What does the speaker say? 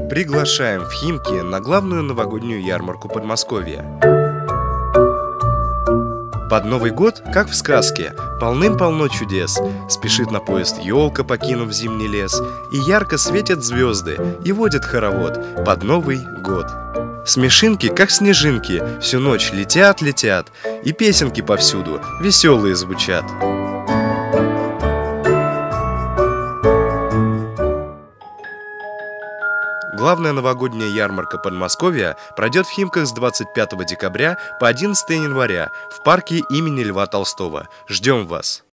Приглашаем в Химки на главную новогоднюю ярмарку Подмосковья. Под Новый год, как в сказке, полным-полно чудес. Спешит на поезд елка, покинув зимний лес, и ярко светят звезды, и водят хоровод под Новый год. Смешинки, как снежинки, всю ночь летят, и песенки повсюду веселые звучат. Главная новогодняя ярмарка Подмосковья пройдет в Химках с 25 декабря по 11 января в парке имени Льва Толстого. Ждем вас!